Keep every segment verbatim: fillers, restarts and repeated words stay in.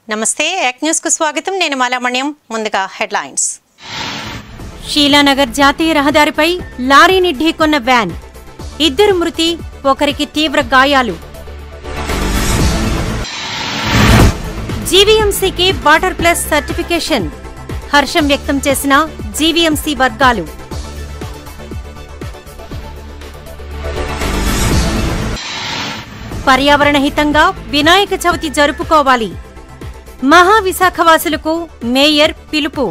నమస్తే యాక్ న్యూస్ కు స్వాగతం నేను మాలామణ్యం ముందుగా హెడ్లైన్స్ షీలానగర్ జాతీయ రహదారిపై లారీని ఢీకొన్న వ్యాన్ ఇద్దరు మృతి ఒకరికి తీవ్ర గాయాలు జీవీఎంసీకి వాటర్ ప్లస్ సర్టిఫికేషన్ హర్షం వ్యక్తం చేసిన జీవీఎంసీ వర్గాలు పర్యావరణ హితంగా వినాయక చవితి జరుపుకోవాలి మహావిశాఖవాసులకు మేయర్ పిలుపు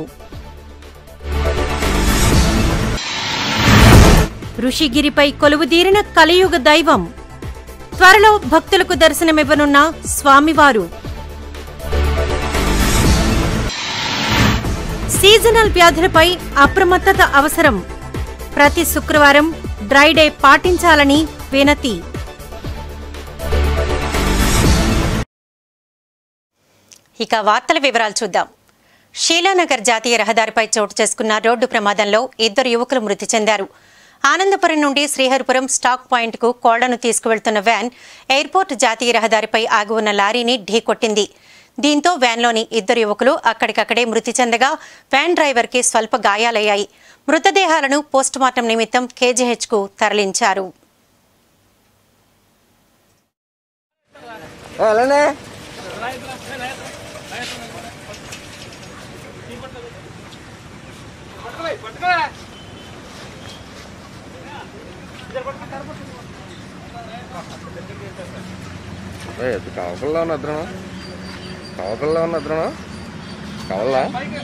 ఋషిగిరిపై కొలువుదీరిన కలియుగ దైవం త్వరలో భక్తులకు దర్శనమివ్వనున్న స్వామివారు సీజనల్ వ్యాధులపై అప్రమత్తత అవసరం ప్రతి శుక్రవారం డ్రై డే పాటించాలని వినతి ఇక వార్తల వివరాలు చూద్దాం. షీలానగర్ జాతీయ రహదారిపై చోటు చేసుకున్న రోడ్డు ప్రమాదంలో ఇద్దరు యువకులు మృతి చెందారు. ఆనందపురం నుండి శ్రీహరిపురం స్టాక్ పాయింట్కు కోళ్లను తీసుకువెళ్తున్న వ్యాన్ ఎయిర్పోర్ట్ జాతీయ రహదారిపై ఆగి ఉన్న లారీని ఢీకొట్టింది. దీంతో వ్యాన్లోని ఇద్దరు యువకులు అక్కడికక్కడే మృతి చెందగా వ్యాన్ డ్రైవర్కి స్వల్ప గాయాలయ్యాయి. మృతదేహాలను పోస్టుమార్టం నిమిత్తం కేజీహెచ్కు తరలించారు. కావకల్లో ఉన్న అద్రమా కావకల్లో ఉన్న అద్రమా కావాలా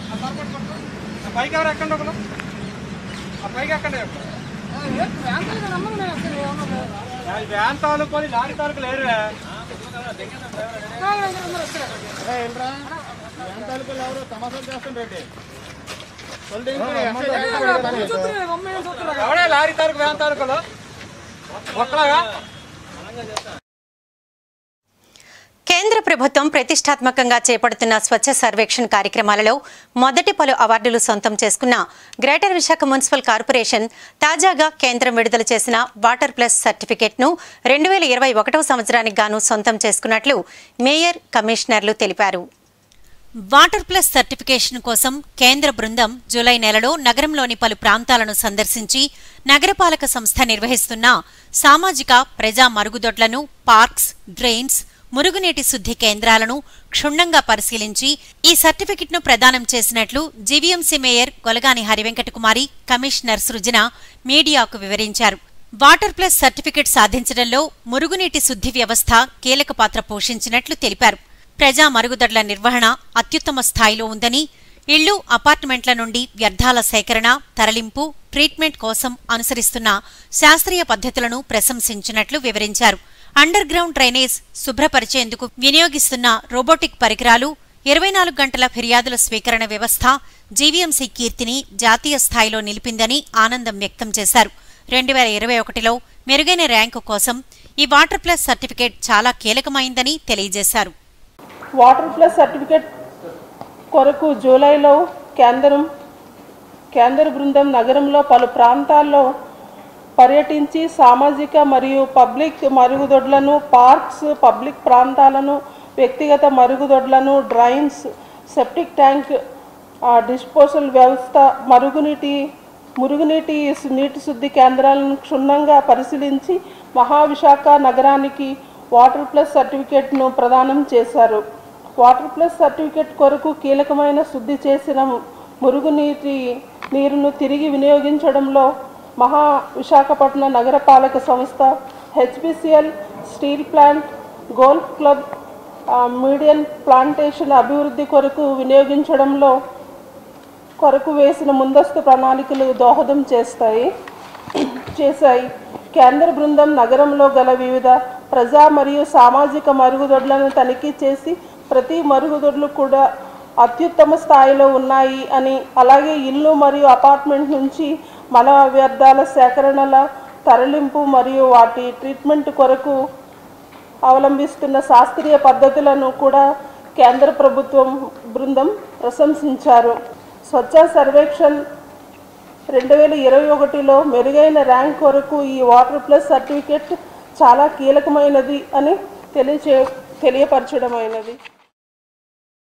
వ్యాన్ తాలూకు లారీ తాలూకు లేరు వ్యాన్ తాలూకులు ఎవరు తమాషాలు చేస్తుండ్రెడ్డి ఎవడే లారీ తాలూకు వ్యాన్ తాలూకులో ఒక్కలాగా. కేంద్ర ప్రభుత్వం ప్రతిష్టాత్మకంగా చేపడుతున్న స్వచ్ఛ సర్వేక్షణ్ కార్యక్రమాలలో మొదటి పలు అవార్డులు సొంతం చేసుకున్న గ్రేటర్ విశాఖ మున్సిపల్ కార్పొరేషన్ తాజాగా కేంద్రం విడుదల చేసిన వాటర్ ప్లస్ సర్టిఫికెట్ను రెండు వేల ఇరవై ఒకటవ సంవత్సరానికి గాను సొంతం చేసుకున్నట్లు మేయర్ కమిషనర్లు తెలిపారు. వాటర్ ప్లస్ సర్టిఫికేషన్ కోసం కేంద్ర బృందం జూలై నెలలో నగరంలోని పలు ప్రాంతాలను సందర్శించి నగరపాలక సంస్థ నిర్వహిస్తున్న సామాజిక ప్రజా మరుగుదొడ్లను, పార్క్స్, డ్రైన్స్, మురుగునీటి శుద్ధి కేంద్రాలను క్షుణ్ణంగా పరిశీలించి ఈ సర్టిఫికెట్ను ప్రదానం చేసినట్లు GVMC mayor Golagani Harivenkatakumari, commissioner Srujana మీడియాకు వివరించారు. వాటర్ ప్లస్ సర్టిఫికెట్ సాధించడంలో మురుగునీటి శుద్ధి వ్యవస్థ కీలక పాత్ర పోషించినట్లు తెలిపారు. ప్రజా మరుగుదొడ్ల నిర్వహణ అత్యుత్తమ స్థాయిలో ఉందని, ఇళ్లు, అపార్ట్మెంట్ల నుండి వ్యర్థాల సేకరణ, తరలింపు, ట్రీట్మెంట్ కోసం అనుసరిస్తున్న శాస్త్రీయ పద్ధతులను ప్రశంసించినట్లు వివరించారు. అండర్ గ్రౌండ్ డ్రైనేజ్ శుభ్రపరిచేందుకు వినియోగిస్తున్న రోబోటిక్ పరికరాలు, ఇరవై నాలుగు గంటల ఫిర్యాదుల స్వీకరణ వ్యవస్థ జీవీఎంసీ కీర్తిని జాతీయ స్థాయిలో నిలిపిందని ఆనందం వ్యక్తం చేశారు. రెండు వేల ఇరవై ఒకటిలో మెరుగైన ర్యాంకు కోసం ఈ వాటర్ ప్లస్ సర్టిఫికేట్ చాలా కీలకమైందని తెలియజేశారు. వాటర్ ప్లస్ సర్టిఫికేట్ కొరకు జూలైలో కేంద్రం కేంద్ర బృందం నగరంలో పలు ప్రాంతాల్లో పర్యటించి సామాజిక మరియు పబ్లిక్ మరుగుదొడ్లను, పార్క్స్, పబ్లిక్ ప్రాంతాలను, వ్యక్తిగత మరుగుదొడ్లను, డ్రైన్స్, సెప్టిక్ ట్యాంక్, డిస్పోజల్ వ్యవస్థ, మరుగునీటి మురుగునీటి నీటి శుద్ధి కేంద్రాలను క్షుణ్ణంగా పరిశీలించి మహావిశాఖ నగరానికి వాటర్ ప్లస్ సర్టిఫికేట్ను ప్రదానం చేశారు. వాటర్ ప్లస్ సర్టిఫికేట్ కొరకు కీలకమైన శుద్ధి చేసిన మురుగునీటి నీరును తిరిగి వినియోగించడంలో మహా విశాఖపట్నం నగరపాలక సంస్థ, HPCL, steel plant, golf club, median plantation అభివృద్ధి కొరకు వినియోగించడంలో కొరకు వేసిన ముందస్తు ప్రణాళికలు దోహదం చేస్తాయి చేశాయి కేంద్ర బృందం నగరంలో గల వివిధ ప్రజా మరియు సామాజిక మరుగుదొడ్లను తనిఖీ చేసి ప్రతి మరుగుదొడ్లు కూడా అత్యుత్తమ స్థాయిలో ఉన్నాయి అని, అలాగే ఇల్లు మరియు అపార్ట్మెంట్ నుంచి మల వ్యర్థాల సేకరణల, తరలింపు మరియు వాటి ట్రీట్మెంట్ కొరకు అవలంబిస్తున్న శాస్త్రీయ పద్ధతులను కూడా కేంద్ర ప్రభుత్వం బృందం ప్రశంసించారు. స్వచ్ఛ సర్వేక్షణ్ రెండు వేల ఇరవై ఒకటిలో మెరుగైన ర్యాంక్ కొరకు ఈ వాటర్ ప్లస్ సర్టిఫికేట్ చాలా కీలకమైనది అని తెలియచే తెలియపరచడమైనది.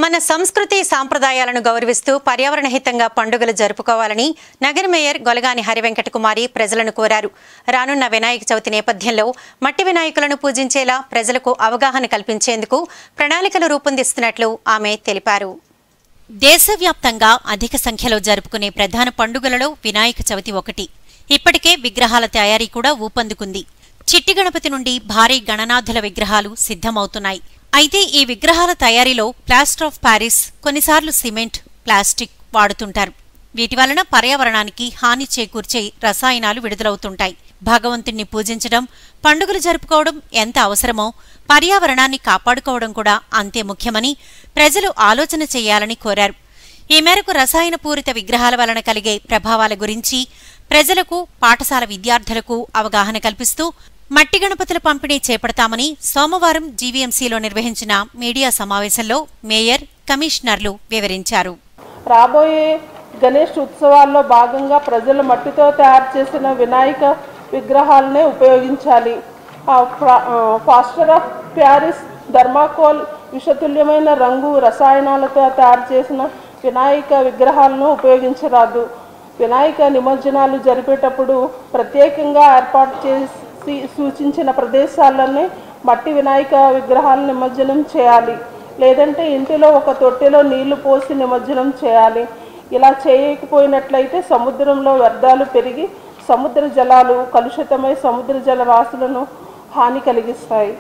మన సంస్కృతి సాంప్రదాయాలను గౌరవిస్తూ పర్యావరణ హితంగా పండుగలు జరుపుకోవాలని నగర మేయర్ గొలగాని హరివెంకట కుమారి ప్రజలను కోరారు. రానున్న వినాయక చవితి నేపథ్యంలో మట్టి వినాయకులను పూజించేలా ప్రజలకు అవగాహన కల్పించేందుకు ప్రణాళికలు రూపొందిస్తున్నట్లు ఆమె తెలిపారు. దేశవ్యాప్తంగా అధిక సంఖ్యలో జరుపుకునే ప్రధాన పండుగలలో వినాయక చవితి ఒకటి. ఇప్పటికే విగ్రహాల తయారీ కూడా ఊపందుకుంది. చిట్టి గణపతి నుండి భారీ గణనాథుల విగ్రహాలు సిద్ధమవుతున్నాయి. అయితే ఈ విగ్రహాల తయారీలో ప్లాస్టర్ ఆఫ్ ప్యారిస్, కొన్నిసార్లు సిమెంట్, ప్లాస్టిక్ వాడుతుంటారు. వీటి వలన పర్యావరణానికి హాని చేకూర్చే రసాయనాలు విడుదలవుతుంటాయి. భగవంతుణ్ణి పూజించడం, పండుగలు జరుపుకోవడం ఎంత అవసరమో పర్యావరణాన్ని కాపాడుకోవడం కూడా అంతే ముఖ్యమని ప్రజలు ఆలోచన చేయాలని కోరారు. ఈ మేరకు రసాయన పూరిత విగ్రహాల వలన కలిగే ప్రభావాల గురించి ప్రజలకు, పాఠశాల విద్యార్థులకు అవగాహన కల్పిస్తూ మట్టి గణపతుల పంపిణీ చేపడతామని సోమవారం జీవీఎంసీలో నిర్వహించిన మీడియా సమావేశంలో మేయర్, కమిషనర్లు వివరించారు. రాబోయే గణేష్ ఉత్సవాల్లో భాగంగా ప్రజలు మట్టితో తయారు చేసిన వినాయక విగ్రహాలనే ఉపయోగించాలి. ప్లాస్టర్ ఆఫ్ ప్యారిస్, థర్మాకోల్, విషతుల్యమైన రంగు, రసాయనాలతో తయారు చేసిన వినాయక విగ్రహాలను ఉపయోగించరాదు. వినాయక నిమజ్జనాలు జరిపేటప్పుడు ప్రత్యేకంగా ఏర్పాటు చేసి సూచించిన ప్రదేశాలనే మట్టి వినాయక విగ్రహాలను నిమజ్జనం చేయాలి. లేదంటే ఇంటిలో ఒక తొట్టెలో నీళ్లు పోసి నిమజ్జనం చేయాలి. ఇలా చేయకపోయినట్లయితే సముద్రంలో వ్యర్థాలు పెరిగి సముద్ర జలాలు కలుషితమై సముద్ర జల రాశులను హాని కలిగిస్తాయి.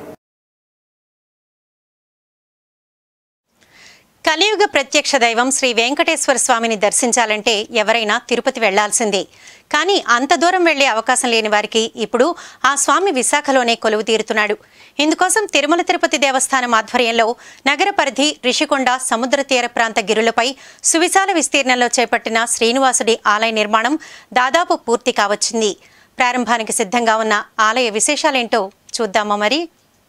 కలియుగ ప్రత్యక్ష దైవం శ్రీ వెంకటేశ్వర స్వామిని దర్శించాలంటే ఎవరైనా తిరుపతి వెళ్లాల్సిందే. కానీ అంత దూరం వెళ్లే అవకాశం లేని వారికి ఇప్పుడు ఆ స్వామి విశాఖలోనే కొలువు తీరుతున్నాడు. ఇందుకోసం తిరుమల తిరుపతి దేవస్థానం ఆధ్వర్యంలో నగర పరిధి, రిషికొండ, సముద్ర తీర ప్రాంత గిరులపై సువిశాల విస్తీర్ణంలో చేపట్టిన శ్రీనివాసుడి ఆలయ నిర్మాణం దాదాపు పూర్తి కావచ్చింది. ప్రారంభానికి సిద్ధంగా ఉన్న ఆలయ విశేషాలేంటో చూద్దామా మరి.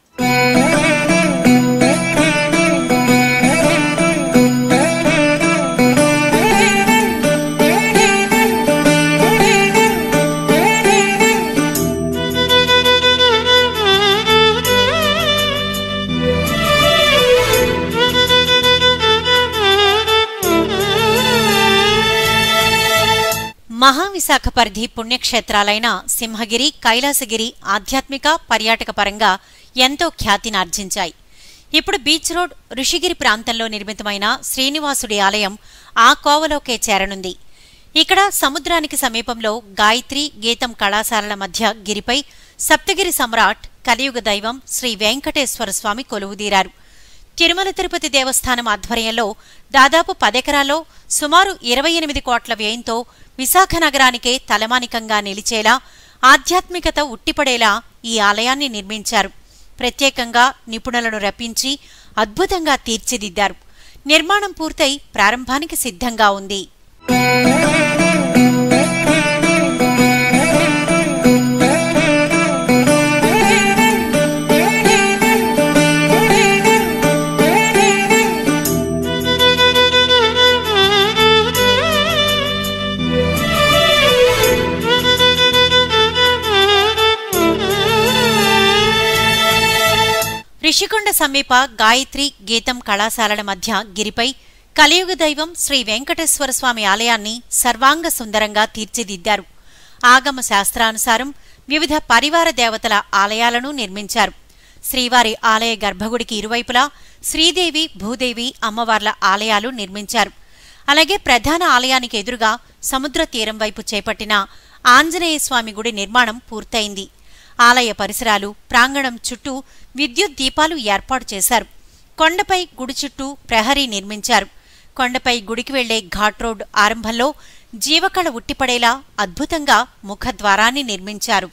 మహావిశాఖ పరిధి పుణ్యక్షేత్రాలైన సింహగిరి, కైలాసగిరి ఆధ్యాత్మిక, పర్యాటక పరంగా ఎంతో ఖ్యాతినార్జించాయి. ఇప్పుడు బీచ్ రోడ్, ఋషిగిరి ప్రాంతంలో నిర్మితమైన శ్రీనివాసుడి ఆలయం ఆ కోవలోకే చేరనుంది. ఇక్కడ సముద్రానికి సమీపంలో గాయత్రి, గీతం కళాశాలల మధ్య గిరిపై సప్తగిరి సమ్రాట్, కలియుగ దైవం శ్రీ వెంకటేశ్వర స్వామి కొలువుదీరారు. తిరుమల తిరుపతి దేవస్థానం ఆధ్వర్యంలో దాదాపు పదెకరాల్లో సుమారు ఇరవై ఎనిమిది కోట్ల వ్యయంతో విశాఖ నగరానికే తలమానికంగా నిలిచేలా, ఆధ్యాత్మికత ఉట్టిపడేలా ఈ ఆలయాన్ని నిర్మించారు. ప్రత్యేకంగా నిపుణులను రప్పించి అద్భుతంగా తీర్చిదిద్దారు. నిర్మాణం పూర్తయి ప్రారంభానికి సిద్ధంగా ఉంది. రిషికొండ సమీప గాయత్రి, గీతం కళాశాలల మధ్య గిరిపై కలియుగ దైవం శ్రీ వెంకటేశ్వర స్వామి ఆలయాన్ని సర్వాంగ సుందరంగా తీర్చిదిద్దారు. ఆగమ శాస్త్రానుసారం వివిధ పరివార దేవతల ఆలయాలను నిర్మించారు. శ్రీవారి ఆలయ గర్భగుడికి ఇరువైపులా శ్రీదేవి, భూదేవి అమ్మవార్ల ఆలయాలు నిర్మించారు. అలాగే ప్రధాన ఆలయానికి ఎదురుగా సముద్ర తీరం వైపు చేపట్టిన ఆంజనేయస్వామి గుడి నిర్మాణం పూర్తయింది. ఆలయ పరిసరాలు, ప్రాంగణం చుట్టూ విద్యుత్ దీపాలు ఏర్పాటు చేశారు. కొండపై గుడి చుట్టూ ప్రహరీ నిర్మించారు. కొండపై గుడికి వెళ్లే ఘాట్ రోడ్ ఆరంభంలో జీవకళ ఉట్టిపడేలా అద్భుతంగా ముఖద్వారాన్ని నిర్మించారు.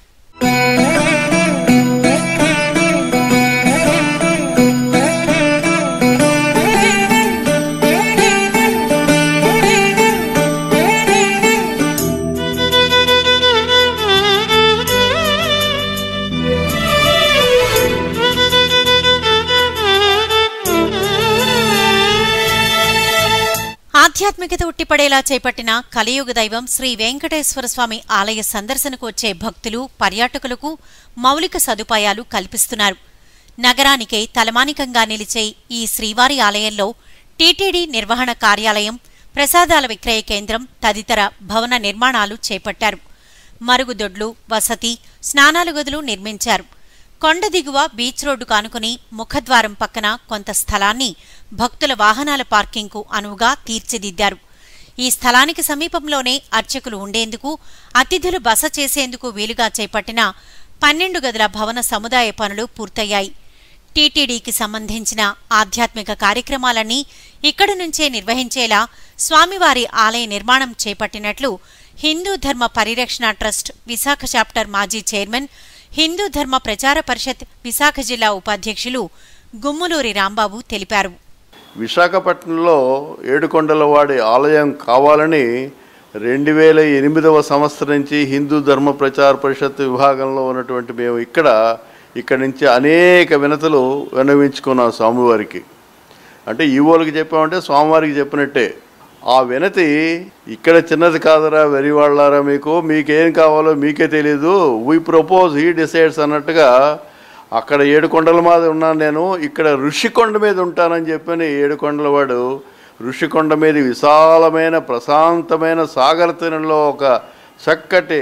ఆధ్యాత్మికత ఉట్టిపడేలా చేపట్టిన కలియుగ దైవం శ్రీ వెంకటేశ్వర స్వామి ఆలయ సందర్శనకు వచ్చే భక్తులు, పర్యాటకులకు మౌలిక సదుపాయాలు కల్పిస్తున్నారు. నగరానికే తలమానికంగా నిలిచే ఈ శ్రీవారి ఆలయంలో టీటీడీ నిర్వహణ కార్యాలయం, ప్రసాదాల విక్రయ కేంద్రం తదితర భవన నిర్మాణాలు చేపట్టారు. మరుగుదొడ్లు, వసతి, స్నానాల గదులు నిర్మించారు. కొండ దిగువ బీచ్ రోడ్డు కానుకుని ముఖద్వారం పక్కన కొంత స్థలాన్ని భక్తుల వాహనాల పార్కింగ్కు అనువుగా తీర్చిదిద్దారు. ఈ స్థలానికి సమీపంలోనే అర్చకులు ఉండేందుకు, అతిథులు బస చేసేందుకు వీలుగా చేపట్టిన పన్నెండు గదుల భవన సముదాయ పనులు పూర్తయ్యాయి. టీటీడీకి సంబంధించిన ఆధ్యాత్మిక కార్యక్రమాలన్నీ ఇక్కడి నుంచే నిర్వహించేలా స్వామివారి ఆలయ నిర్మాణం చేపట్టినట్లు హిందూ ధర్మ పరిరక్షణ ట్రస్ట్ విశాఖ చాప్టర్ మాజీ చైర్మన్, హిందూ ధర్మ ప్రచార పరిషత్ విశాఖ జిల్లా ఉపాధ్యక్షులు గుమ్ములూరి రాంబాబు తెలిపారు. విశాఖపట్నంలో ఏడుకొండలవాడి ఆలయం కావాలని రెండు వేల ఎనిమిదవ సంవత్సరం నుంచి హిందూ ధర్మ ప్రచార పరిషత్ విభాగంలో ఉన్నటువంటి మేము ఇక్కడ ఇక్కడి నుంచి అనేక వినతులు విన్నవించుకున్నాం స్వామివారికి. అంటే ఈవోలకి చెప్పామంటే స్వామివారికి చెప్పినట్టే. ఆ వినతి ఇక్కడ చిన్నది కాదరా వెరివాళ్ళారా, మీకు మీకేం కావాలో మీకే తెలీదు, వీ ప్రపోజ్ హీ డిసైడ్స్ అన్నట్టుగా అక్కడ ఏడుకొండల మీద ఉన్నాను నేను, ఇక్కడ ఋషికొండ మీద ఉంటానని చెప్పని ఏడుకొండల వాడు ఋషికొండ మీద విశాలమైన ప్రశాంతమైన సాగర తీరంలో ఒక చక్కటి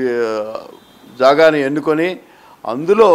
జాగాని ఎన్నుకొని అందులో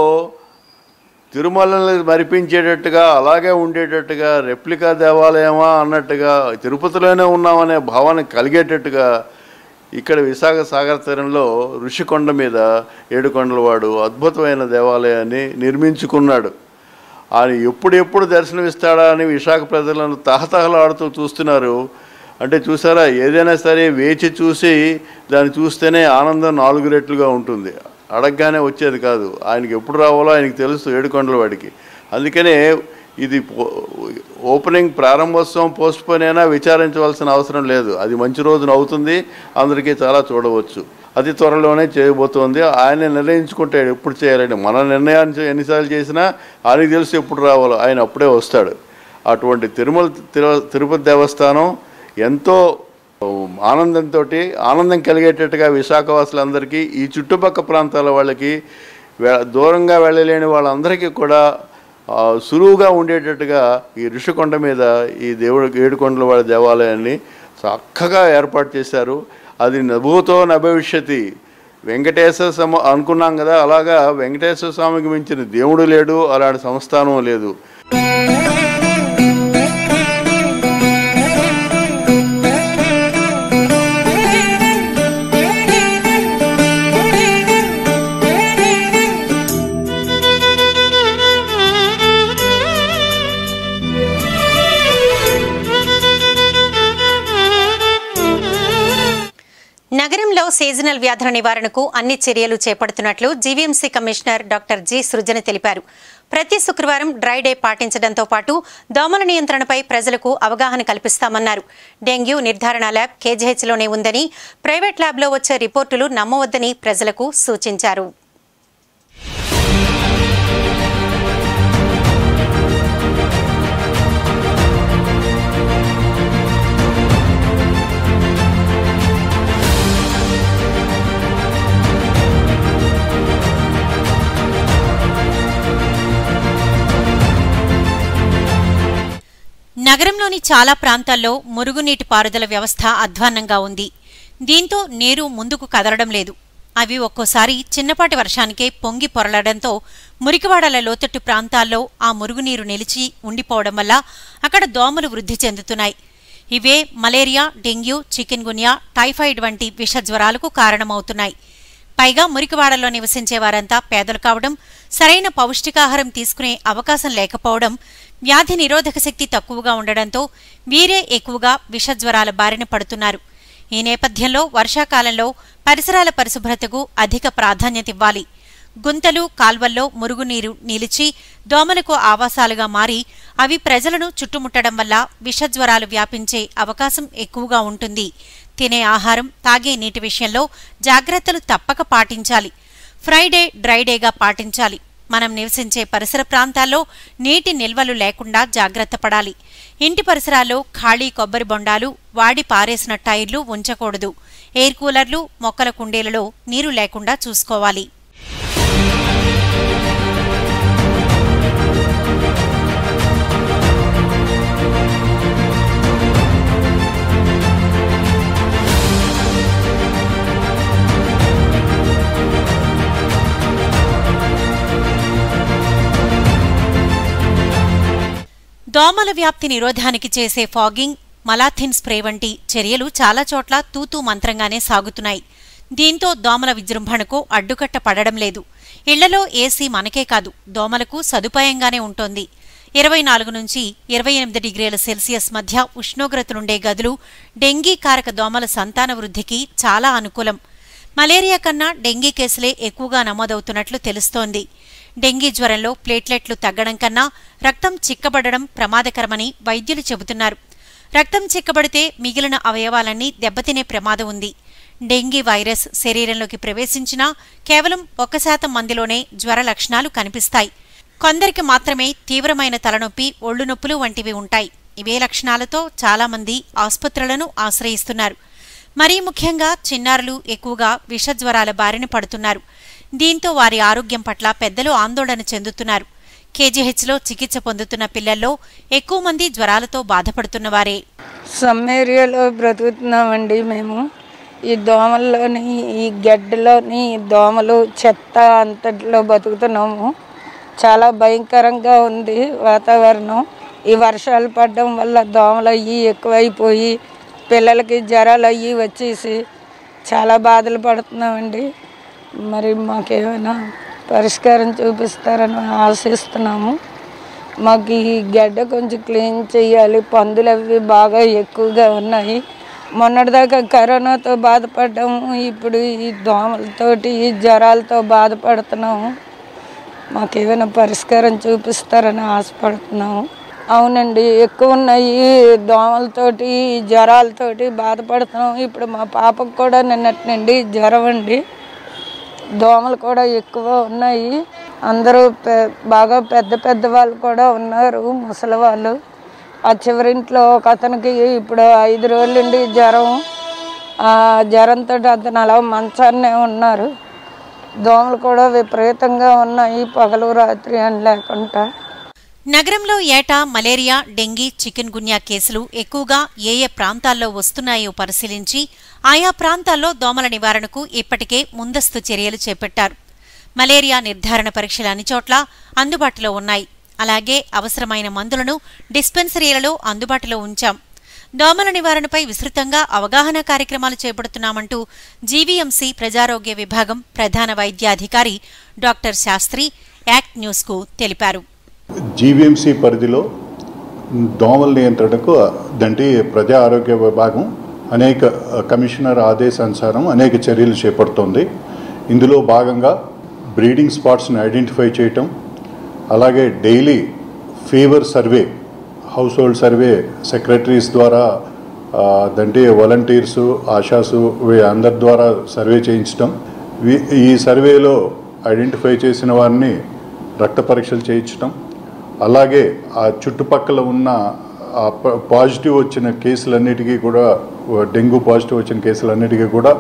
తిరుమలని మరిపించేటట్టుగా అలాగే ఉండేటట్టుగా రెప్లికా దేవాలయమా అన్నట్టుగా తిరుపతిలోనే ఉన్నామనే భావన కలిగేటట్టుగా ఇక్కడ విశాఖ సాగర తీరంలో ఋషికొండ మీద ఏడుకొండలవాడు అద్భుతమైన దేవాలయాన్ని నిర్మించుకున్నాడు. ఆయన ఎప్పుడెప్పుడు దర్శనమిస్తాడా అని విశాఖ ప్రజలను తహతహలాడుతూ చూస్తున్నారు. అంటే చూసారా, ఏదైనా సరే వేచి చూసి దాన్ని చూస్తేనే ఆనందం నాలుగు రెట్లుగా ఉంటుంది. అడగగానే వచ్చేది కాదు. ఆయనకి ఎప్పుడు రావాలో ఆయనకి తెలుసు ఏడుకొండలవాడికి. అందుకనే ఇది ఓపెనింగ్ ప్రారంభోత్సవం పోస్ట్ పోన్ అయినా విచారించవలసిన అవసరం లేదు. అది మంచి రోజున అవుతుంది, అందరికీ చాలా చూడవచ్చు. అతి త్వరలోనే చేయబోతోంది. ఆయన నిర్ణయించుకుంటాడు ఎప్పుడు చేయాలని. మన నిర్ణయాన్ని ఎన్నిసార్లు చేసినా ఆయనకి తెలుసు ఎప్పుడు రావాలో, ఆయన అప్పుడే వస్తాడు. అటువంటి తిరుమల తిరుపతి దేవస్థానం ఎంతో ఆనందంతో ఆనందం కలిగేటట్టుగా విశాఖవాసులందరికీ, ఈ చుట్టుపక్కల ప్రాంతాల వాళ్ళకి, దూరంగా వెళ్ళలేని వాళ్ళందరికీ కూడా సులువుగా ఉండేటట్టుగా ఈ ఋషికొండ మీద ఈ దేవుడు ఏడుకొండలవాడి దేవాలయాన్ని చక్కగా ఏర్పాటు చేశారు. అది నభూతో నభవిష్యతి. వెంకటేశ్వర స్వామి అనుకున్నాం కదా, అలాగా వెంకటేశ్వర స్వామికి మించిన దేవుడు లేడు, అలాంటి సంస్థానం లేదు. నగరంలో సీజనల్ వ్యాధుల నివారణకు అన్ని చర్యలు చేపడుతున్నట్లు GVMC commissioner doctor G Srujana తెలిపారు. ప్రతి శుక్రవారం డ్రై డే పాటించడంతో పాటు దోమల నియంత్రణపై ప్రజలకు అవగాహన కల్పిస్తామన్నారు. డెంగ్యూ నిర్ధారణ ల్యాబ్ కేజీహెచ్లోనే ఉందని, ప్రైవేట్ ల్యాబ్లో వచ్చే రిపోర్టులు నమ్మవద్దని ప్రజలకు సూచించారు. నగరంలోని చాలా ప్రాంతాల్లో మురుగునీటి పారుదల వ్యవస్థ అధ్వాన్నంగా ఉంది. దీంతో నీరు ముందుకు కదలడం లేదు. అవి ఒక్కోసారి చిన్నపాటి వర్షానికే పొంగి పొరలడంతో మురికివాడల లోతట్టు ప్రాంతాల్లో ఆ మురుగునీరు నిలిచి ఉండిపోవడం వల్ల అక్కడ దోమలు వృద్ధి చెందుతున్నాయి. ఇవే malaria, dengue, chikungunya, typhoid వంటి విష జ్వరాలకు కారణమవుతున్నాయి. పైగా మురికివాడల్లో నివసించే వారంతా పేదలు కావడం, సరైన పౌష్టికాహారం తీసుకునే అవకాశం లేకపోవడం, వ్యాధి నిరోధక శక్తి తక్కువగా ఉండడంతో వీరే ఎక్కువగా విషజ్వరాల బారిన పడుతున్నారు. ఈ నేపథ్యంలో వర్షాకాలంలో పరిసరాల పరిశుభ్రతకు అధిక ప్రాధాన్యతివ్వాలి. గుంతలు, కాల్వల్లో మురుగునీరు నిలిచి దోమలకు ఆవాసాలుగా మారి అవి ప్రజలను చుట్టుముట్టడం వల్ల విషజ్వరాలు వ్యాపించే అవకాశం ఎక్కువగా ఉంటుంది. తినే ఆహారం, తాగే నీటి విషయంలో జాగ్రత్తలు తప్పక పాటించాలి. ఫ్రైడే డ్రైడేగా పాటించాలి. మనం నివసించే పరిసర ప్రాంతాల్లో నీటి నిల్వలు లేకుండా జాగ్రత్త పడాలి. ఇంటి పరిసరాల్లో ఖాళీ కొబ్బరి బొండాలు, వాడి పారేసిన టైర్లు ఉంచకూడదు. ఎయిర్ కూలర్లు, మొక్కల కుండీలలో నీరు లేకుండా చూసుకోవాలి. దోమల వ్యాప్తి నిరోధానికి చేసే ఫాగింగ్, మలాథిన్ స్ప్రే వంటి చర్యలు చాలా చోట్ల తూతూ మంత్రంగానే సాగుతున్నాయి. దీంతో దోమల విజృంభణకు అడ్డుకట్ట పడడం లేదు. ఇళ్లలో ఏసీ మనకే కాదు, దోమలకు సదుపాయంగానే ఉంటోంది. ఇరవై నాలుగు నుంచి ఇరవై ఎనిమిది డిగ్రీల సెల్సియస్ మధ్య ఉష్ణోగ్రతలుండే గదులు డెంగీ కారక దోమల సంతాన వృద్ధికి చాలా అనుకూలం. మలేరియా కన్నా డెంగీ కేసులే ఎక్కువగా నమోదవుతున్నట్లు తెలుస్తోంది. డెంగీ జ్వరంలో ప్లేట్లెట్లు తగ్గడం కన్నా రక్తం చిక్కబడడం ప్రమాదకరమని వైద్యులు చెబుతున్నారు. రక్తం చిక్కబడితే మిగిలిన అవయవాలన్నీ దెబ్బతినే ప్రమాదం ఉంది. డెంగీ వైరస్ శరీరంలోకి ప్రవేశించినా కేవలం ఒక్క శాతం మందిలోనే జ్వర లక్షణాలు కనిపిస్తాయి. కొందరికి మాత్రమే తీవ్రమైన తలనొప్పి, ఒళ్ళు నొప్పులు వంటివి ఉంటాయి. ఇవే లక్షణాలతో చాలామంది ఆసుపత్రులను ఆశ్రయిస్తున్నారు. మరీ ముఖ్యంగా చిన్నారులు ఎక్కువగా విషజ్వరాల బారిన పడుతున్నారు. దీంతో వారి ఆరోగ్యం పట్ల పెద్దలు ఆందోళన చెందుతున్నారు. కేజీహెచ్లో చికిత్స పొందుతున్న పిల్లల్లో ఎక్కువ మంది జ్వరాలతో బాధపడుతున్నవారే. సమ్ ఏరియాలో బ్రతుకుతున్నామండి మేము. ఈ దోమల్లోని, ఈ గడ్డలోని దోమలు, చెత్త అంతట్లో బతుకుతున్నాము. చాలా భయంకరంగా ఉంది వాతావరణం. ఈ వర్షాలు పడడం వల్ల దోమలు అయ్యి ఎక్కువైపోయి పిల్లలకి జ్వరాలు అయ్యి వచ్చేసి చాలా బాధలు పడుతున్నామండి. మరి మాకేమైనా పరిష్కారం చూపిస్తారని ఆశిస్తున్నాము. మాకు ఈ గడ్డ కొంచెం క్లీన్ చేయాలి. పందులు అవి బాగా ఎక్కువగా ఉన్నాయి. మొన్నటిదాకా కరోనాతో బాధపడ్డాము, ఇప్పుడు ఈ దోమలతోటి ఈ జ్వరాలతో బాధపడుతున్నాము. మాకేమైనా పరిష్కారం చూపిస్తారని ఆశపడుతున్నాము. అవునండి, ఎక్కువ ఉన్నాయి దోమలతోటి, జ్వరాలతోటి బాధపడుతున్నాం. ఇప్పుడు మా పాపకు కూడా నిన్నటి నుండి జ్వరం అండి. దోమలు కూడా ఎక్కువ ఉన్నాయి. అందరూ పె బాగా పెద్ద పెద్ద వాళ్ళు కూడా ఉన్నారు, ముసలి వాళ్ళు. ఆ చివరింట్లో ఒక అతనికి ఇప్పుడు ఐదు రోజుల నుండి జ్వరం. ఆ జ్వరంతో అతను అలా మంచాన్నే ఉన్నారు. దోమలు కూడా విపరీతంగా ఉన్నాయి, పగలు రాత్రి అని లేకుండా. నగరంలో ఏటా మలేరియా, డెంగీ, చికెన్ గున్యా కేసులు ఎక్కువగా ఏ ఏ ప్రాంతాల్లో వస్తున్నాయో పరిశీలించి ఆయా ప్రాంతాల్లో దోమల నివారణకు ఇప్పటికే ముందస్తు చర్యలు చేపట్టారు. మలేరియా నిర్ధారణ పరీక్షలు అన్ని చోట్ల అందుబాటులో ఉన్నాయి. అలాగే అవసరమైన మందులను డిస్పెన్సరీలలో అందుబాటులో ఉంచాం. దోమల నివారణపై విస్తృతంగా అవగాహన కార్యక్రమాలు చేపడుతున్నామంటూ జీవీఎంసీ ప్రజారోగ్య విభాగం ప్రధాన వైద్యాధికారి డాక్టర్ శాస్త్రి యాక్ట్ న్యూస్కు తెలిపారు. జీవీఎంసీ పరిధిలో దోమల నియంత్రణకు దంటి ప్రజా ఆరోగ్య విభాగం అనేక కమిషనర్ ఆదేశానుసారం అనేక చర్యలు చేపడుతోంది. ఇందులో భాగంగా బ్రీడింగ్ స్పాట్స్ని ఐడెంటిఫై చేయటం, అలాగే daily fever survey, household survey secretaries ద్వారా, దంటే వాలంటీర్సు, ఆశాసు అందరి ద్వారా సర్వే చేయించడం. ఈ సర్వేలో ఐడెంటిఫై చేసిన వారిని రక్త పరీక్షలు చేయించడం, అలాగే ఆ చుట్టుపక్కల ఉన్న పాజిటివ్ వచ్చిన కేసులన్నిటికీ కూడా, డెంగ్యూ పాజిటివ్ వచ్చిన కేసులన్నిటికీ కూడా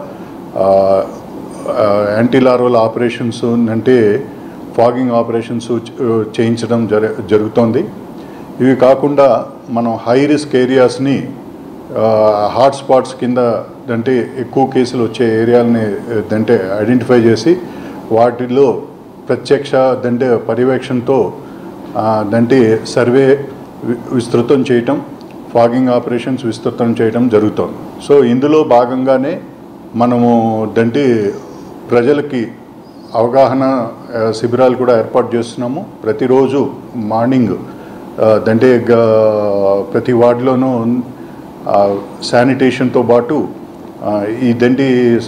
యాంటీలార్వల్ ఆపరేషన్స్ అంటే ఫాగింగ్ ఆపరేషన్స్ చేయించడం జర జరుగుతోంది. ఇవి కాకుండా మనం హై రిస్క్ ఏరియాస్ని హాట్స్పాట్స్ కింద అంటే ఎక్కువ కేసులు వచ్చే ఏరియాలని అంటే ఐడెంటిఫై చేసి వాటిలో ప్రత్యక్ష దంటే పర్యవేక్షణతో దంటే సర్వే విస్తృతం చేయటం, ఫాగింగ్ ఆపరేషన్స్ విస్తృతం చేయటం జరుగుతుంది. సో ఇందులో భాగంగానే మనము దంటే ప్రజలకి అవగాహన శిబిరాలు కూడా ఏర్పాటు చేస్తున్నాము. ప్రతిరోజు మార్నింగ్ దంటే ప్రతి వార్డులోనూ శానిటేషన్తో పాటు ఈ దండి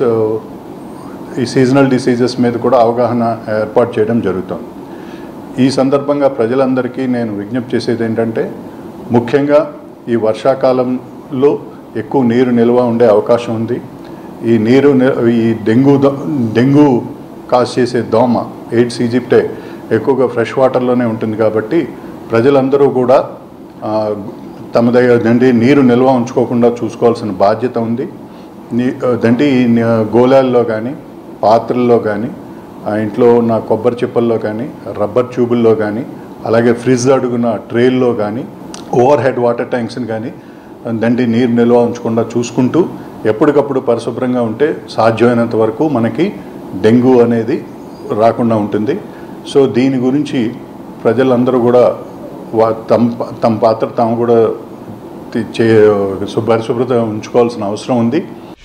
ఈ సీజనల్ డిసీజెస్ మీద కూడా అవగాహన ఏర్పాటు చేయడం జరుగుతుంది. ఈ సందర్భంగా ప్రజలందరికీ నేను విజ్ఞప్తి చేసేది ఏంటంటే, ముఖ్యంగా ఈ వర్షాకాలంలో ఎక్కువ నీరు నిల్వ ఉండే అవకాశం ఉంది. ఈ నీరు ఈ డెంగ్యూ డెంగ్యూ కాజ్ చేసే దోమ ఎయిడ్స్ ఈజిప్టే ఎక్కువగా ఫ్రెష్ వాటర్లోనే ఉంటుంది. కాబట్టి ప్రజలందరూ కూడా తమ దగ్గర దండి నీరు నిల్వ ఉంచుకోకుండా చూసుకోవాల్సిన బాధ్యత ఉంది. నీ దండి గోళాల్లో కానీ, పాత్రల్లో కానీ, ఇంట్లో ఉన్న కొబ్బరి చిప్పల్లో కానీ, రబ్బర్ ట్యూబుల్లో కానీ, అలాగే ఫ్రిడ్జ్ అడుగున ట్రేల్లో కానీ, ఓవర్ హెడ్ వాటర్ ట్యాంక్స్ని కానీ దండి నీరు నిల్వ ఉంచకుండా చూసుకుంటూ ఎప్పటికప్పుడు పరిశుభ్రంగా ఉంటే సాధ్యమైనంత వరకు మనకి డెంగ్యూ అనేది రాకుండా ఉంటుంది. సో దీని గురించి ప్రజలందరూ కూడా వా తమ తమ పాత్ర తాము కూడా చే పరిశుభ్రత ఉంచుకోవాల్సిన అవసరం ఉంది.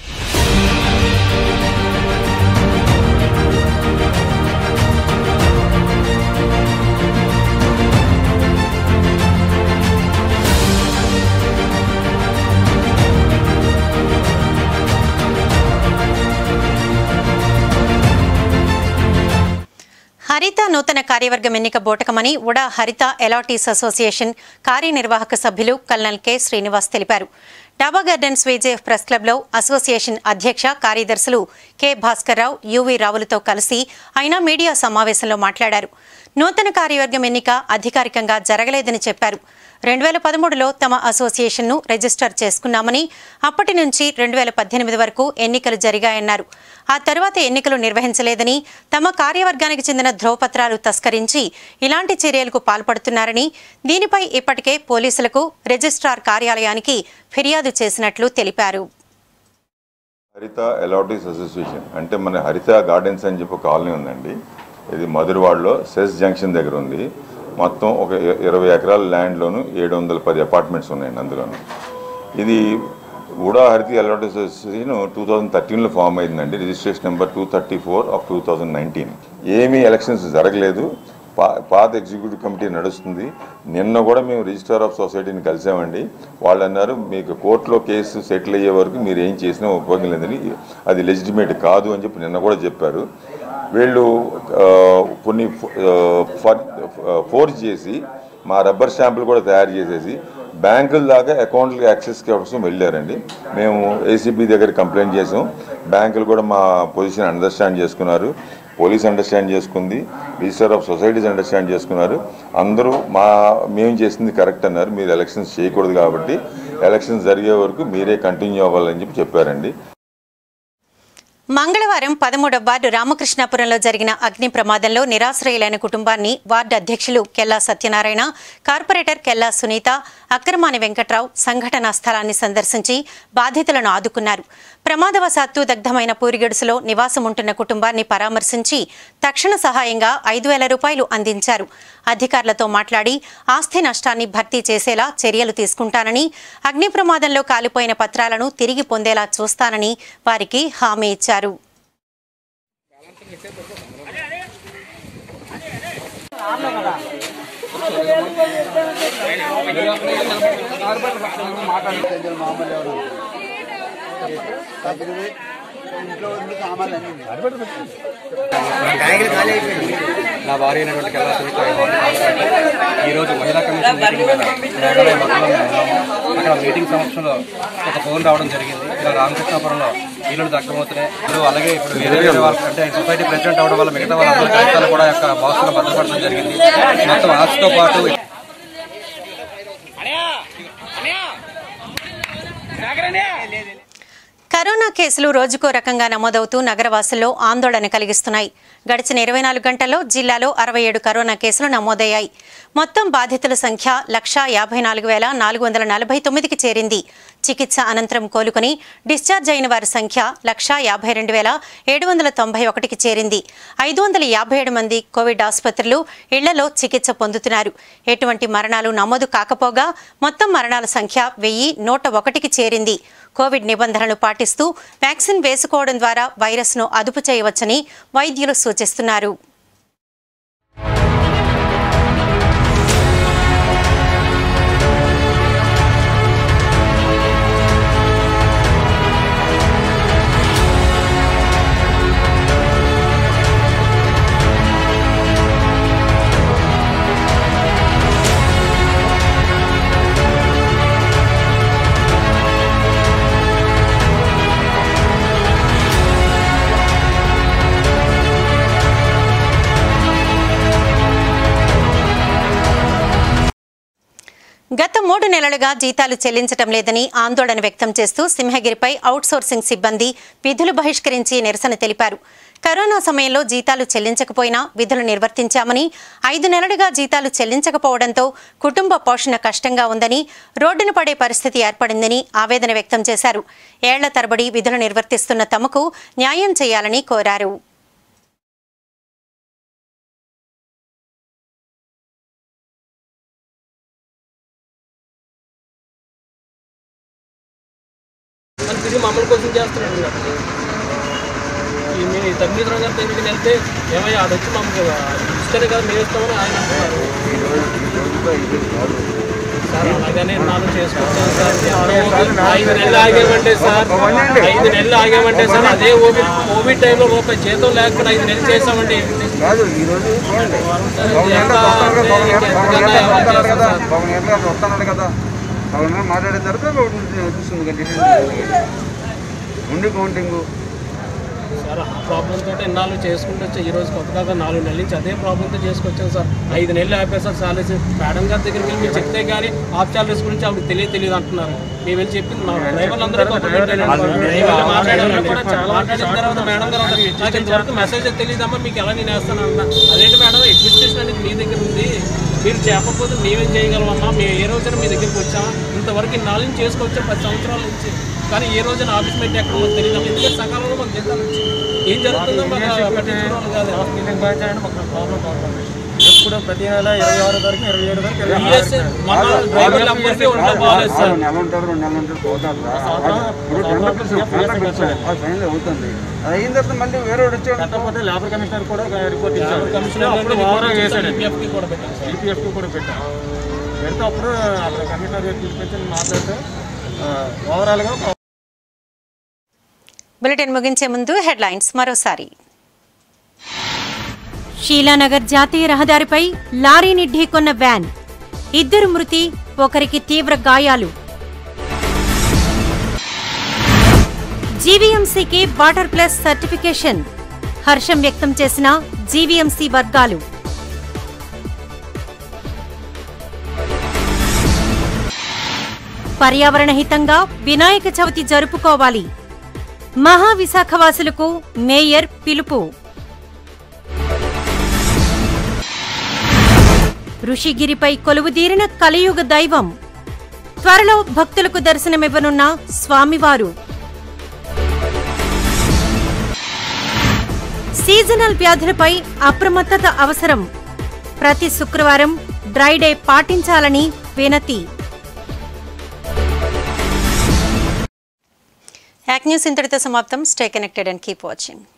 హరిత నూతన కార్యవర్గం ఎన్నిక బోటకమని ఉడా హరిత ఎలాటీస్ అసోసియేషన్ కార్యనిర్వాహక సభ్యులు కల్నల్ కె శ్రీనివాస్ తెలిపారు. డాబా గార్డెన్స్ విజేఎఫ్ ప్రెస్ క్లబ్లో అసోసియేషన్ అధ్యక్ష కార్యదర్శులు కె భాస్కర్రావు, యువి రావులతో కలిసి ఆయన మీడియా సమావేశంలో మాట్లాడారు. నూతన కార్యవర్గం ఎన్నిక అధికారికంగా జరగలేదని చెప్పారు. రెండు వేల పదమూడులో తమ అసోసియేషన్ను రిజిస్టర్ చేసుకున్నామని, అప్పటి నుంచి రెండు వేల పద్దెనిమిది వరకు ఎన్నికలు జరిగాయన్నారు. ఆ తర్వాత ఎన్నికలు నిర్వహించలేదని, తమ కార్యవర్గానికి చెందిన ధ్రువపత్రాలు తస్కరించి ఇలాంటి చర్యలకు పాల్పడుతున్నారని, దీనిపై ఇప్పటికే పోలీసులకు, రిజిస్ట్రార్ కార్యాలయానికి ఫిర్యాదు చేసినట్లు తెలిపారు. హరిత ఎలాటీస్ అసోసియేషన్ అంటే మన హరిత గార్డెన్స్ అని చెప్పి కాలనీ ఉందండి. ఇది మధురవాడలో సెస్ జంక్షన్ దగ్గర ఉంది. మొత్తం ఒక ఇరవై ఎకరాల ల్యాండ్లోను ఏడు వందల పది అపార్ట్మెంట్స్ ఉన్నాయండి. అందులోను ఇది UDA Haritha allottees association two thousand థర్టీన్లో ఫామ్ అయిందండి. Registration number two thirty four of two thousand nineteen. ఏమీ ఎలక్షన్స్ జరగలేదు. పా పాత ఎగ్జిక్యూటివ్ కమిటీ నడుస్తుంది. నిన్న కూడా మేము రిజిస్ట్రార్ ఆఫ్ సొసైటీని కలిసామండి. వాళ్ళు అన్నారు, మీకు కోర్టులో కేసు సెటిల్ అయ్యే వరకు మీరు ఏం చేసినా ఉపయోగం లేదని, అది లెజిటిమేట్ కాదు అని చెప్పి నిన్న కూడా చెప్పారు. వీళ్ళు కొన్ని ఫోర్జ్ చేసి మా రబ్బర్ స్టాంపులు కూడా తయారు చేసేసి బ్యాంకుల దాకా అకౌంట్లకి యాక్సెస్ కోసం వెళ్ళారండి. మేము ఏసీబీ దగ్గర కంప్లైంట్ చేసాం. బ్యాంకులు కూడా మా పొజిషన్ అండర్స్టాండ్ చేసుకున్నారు, పోలీస్ అండర్స్టాండ్ చేసుకుంది, రిజిస్టర్ ఆఫ్ సొసైటీస్ అండర్స్టాండ్ చేసుకున్నారు. అందరూ మా మేము చేసింది కరెక్ట్ అన్నారు. మీరు ఎలక్షన్స్ చేయకూడదు కాబట్టి ఎలక్షన్స్ జరిగే వరకు మీరే కంటిన్యూ అవ్వాలని చెప్పి చెప్పారండి. మంగళవారం పదమూడవ వార్డు రామకృష్ణాపురంలో జరిగిన అగ్ని ప్రమాదంలో నిరాశ్రయులైన కుటుంబాన్ని వార్డు అధ్యక్షులు కెల్లా సత్యనారాయణ, కార్పొరేటర్ కెల్లా సునీత, అక్రమాని వెంకట్రావు సంఘటనా స్థలాన్ని సందర్శించి బాధితులను ఆదుకున్నారు. ప్రమాదవశాత్తు దగ్ధమైన పూరిగడుసులో నివాసం ఉంటున్న కుటుంబాన్ని పరామర్శించి తక్షణ సహాయంగా ఐదు వేల రూపాయలు అందించారు. అధికారులతో మాట్లాడి ఆస్తి నష్టాన్ని భర్తీ చేసేలా చర్యలు తీసుకుంటానని, అగ్ని ప్రమాదంలో కాలిపోయిన పత్రాలను తిరిగి పొందేలా చూస్తానని వారికి హామీ ఇచ్చారు. నా భార్య అయినటువంటి కెల్లా సునీత ఈరోజు మహిళా కమిషన్ అక్కడ మీటింగ్ సమక్షంలో ఒక ఫోన్ రావడం జరిగింది. ఇలా రామకృష్ణాపురంలో ఇల్లు దక్కమవుతున్నాయి. ఇప్పుడు అలాగే ఇప్పుడు వేరే వేరే వాళ్ళకి అంటే సొసైటీ ప్రెసిడెంట్ అవడం వల్ల మిగతా వాళ్ళందరూ కాగితాలు కూడా యొక్క బాక్సులో భద్రపడడం జరిగింది. మొత్తం ఆస్తితో పాటు కరోనా కేసులు రోజుకో రకంగా నమోదవుతూ నగరవాసుల్లో ఆందోళన కలిగిస్తున్నాయి. గడిచిన ఇరవై నాలుగు గంటల్లో జిల్లాలో అరవై ఏడు కరోనా కేసులు నమోదయ్యాయి. మొత్తం బాధితుల సంఖ్య లక్షా యాభై నాలుగు వేల నాలుగు వందల నలభై తొమ్మిదికి చేరింది. చికిత్స అనంతరం కోలుకుని డిశ్చార్జ్ అయిన వారి సంఖ్య లక్షా యాభై రెండు వేల ఏడు వందల తొంభై ఒకటికి చేరింది. ఐదు వందల యాభై ఏడు మంది కోవిడ్ ఆసుపత్రులు, ఇళ్లలో చికిత్స పొందుతున్నారు. ఎటువంటి మరణాలు నమోదు కాకపోగా మొత్తం మరణాల సంఖ్య వెయ్యి నూట ఒకటికి చేరింది. కోవిడ్ నిబంధనలు పాటిస్తూ వ్యాక్సిన్ వేసుకోవడం ద్వారా వైరస్ను అదుపు చేయవచ్చని వైద్యులు సూచిస్తున్నారు. గత మూడు నెలలుగా జీతాలు చెల్లించడం లేదని ఆందోళన వ్యక్తం చేస్తూ సింహగిరిపై అవుట్సోర్సింగ్ సిబ్బంది విధులు బహిష్కరించి నిరసన తెలిపారు. కరోనా సమయంలో జీతాలు చెల్లించకపోయినా విధులు నిర్వర్తించామని, ఐదు నెలలుగా జీతాలు చెల్లించకపోవడంతో కుటుంబ పోషణ కష్టంగా ఉందని, రోడ్డున పడే పరిస్థితి ఏర్పడిందని ఆవేదన వ్యక్తం చేశారు. ఏళ్ల తరబడి విధులు నిర్వర్తిస్తున్న తమకు న్యాయం చేయాలని కోరారు. వాడు తిరిగి మమ్మల్ని కోసం చేస్తున్నాడు కదా. ఈ మీ తగ్గిద్రం గారి దగ్గరికి వెళ్తే ఏమయ్యా ఆడ వచ్చి మమ్మల్ని ఇస్తేనే కదా మేము ఇస్తామని ఆయన అంటున్నారు. సార్ అలాగనే నాలుగు చేసుకొచ్చాను సార్. ఐదు నెలలు ఆగేమంటే సార్ ఐదు నెలలు ఆగేమంటే సార్ అదే కోవిడ్ కోవిడ్ టైంలో రూపాయి జీతం లేకుండా ఐదు నెలలు చేసామండి. వస్తున్నాడు కదా పవన్ మాట్లాడిన తర్వాత చూస్తుంది కండిషన్ ఉండి కౌంటింగ్ సార్. ఆ ప్రాబ్లంతో ఎన్నాళ్ళు చేసుకుంటూ వచ్చా. ఈ రోజు కొత్తగా నాలుగు నెలల నుంచి అదే ప్రాబ్లంతో చేసుకొచ్చాను సార్. ఐదు నెలలు ఆపేసారు సాలరీస్. మేడం గారి దగ్గరికి వెళ్ళి మీరు చెప్తే కానీ ఆఫ్ సాలరీస్ గురించి ఆవిడ తెలియదు తెలియదు అంటున్నారు. మేము వెళ్ళి చెప్పింది మా డ్రైవర్లు అందరూ మాట్లాడిన తర్వాత మేడం గారు నాకు ఇంతవరకు మెసేజ్ తెలియదమ్మా మీకు ఎలా నేను వేస్తాను అన్నా. అదేంటి మేడం అడ్మినిస్ట్రేషన్ అనేది మీ దగ్గర ఉంది, మీరు చెప్పకపోతే మేమేం చేయగలమమ్మా. మేము ఏ రోజున మీ దగ్గరికి వచ్చామా ఇంతవరకు ఇన్నాళ్ళ నుంచి చేసుకొచ్చాం పది సంవత్సరాల నుంచి. కానీ ఏ రోజున ఆఫీస్ మెట్టి ఎక్కడ మాకు తెలియదు. ఎందుకంటే సకాలంలో మాకు జీతాలు వచ్చి ఏం జరుగుతుందో మాకు పట్టించుకోవాలి కాదు. మాకు ప్రాబ్లం పడుతుంది. ఎప్పుడు ప్రతి నెల ఇరవై ఆరు తారీఖు ఇరవై ఏడు తారీఖు డ్రైవర్లు అందరికీ ఒంట్లో బాగాలేదు సార్. నెల ఉంటారు రెండు నెలలు ఉంటారు పోతారు అవుతుంది. అది అయిన తర్వాత మళ్ళీ వేరే వచ్చాడు. కాకపోతే లేబర్ కమిషనర్ కూడా రిపోర్ట్ ఇచ్చారు. కమిషనర్ ఈపీఎఫ్కి కూడా పెట్టారు సార్. ఈపీఎఫ్కి కూడా పెట్టారు. పెడితే అప్పుడు అక్కడ కమిషనర్ తీసుకొచ్చి మాట్లాడితే ఓవరాల్గా. బులెటిన్ ముగించే ముందు హెడ్లైన్స్ మరోసారి. షీలానగర్ జాతీయ రహదారిపై లారీని ఢీకొన్న వ్యాన్, ఇద్దరు మృతి, ఒకరికి తీవ్ర గాయాలు. జీవీఎంసీకి వాటర్ ప్లస్ సర్టిఫికేషన్, హర్షం వ్యక్తం చేసిన జీవీఎంసీ వర్గాలు. పర్యావరణ హితంగా వినాయక చవితి జరుపుకోవాలి, మహావిశాఖవాసులకు మేయర్ పిలుపు. ఋషిగిరిపై కొలువుదీరిన కలియుగ దైవం, త్వరలో భక్తులకు దర్శనమివ్వనున్న స్వామివారు. సీజనల్ వ్యాధులపై అప్రమత్తత అవసరం, ప్రతి శుక్రవారం డ్రై డే పాటించాలని వినతి. యాక్ న్యూస్ ఇంతటితో సమాప్తం. Stay connected and keep watching.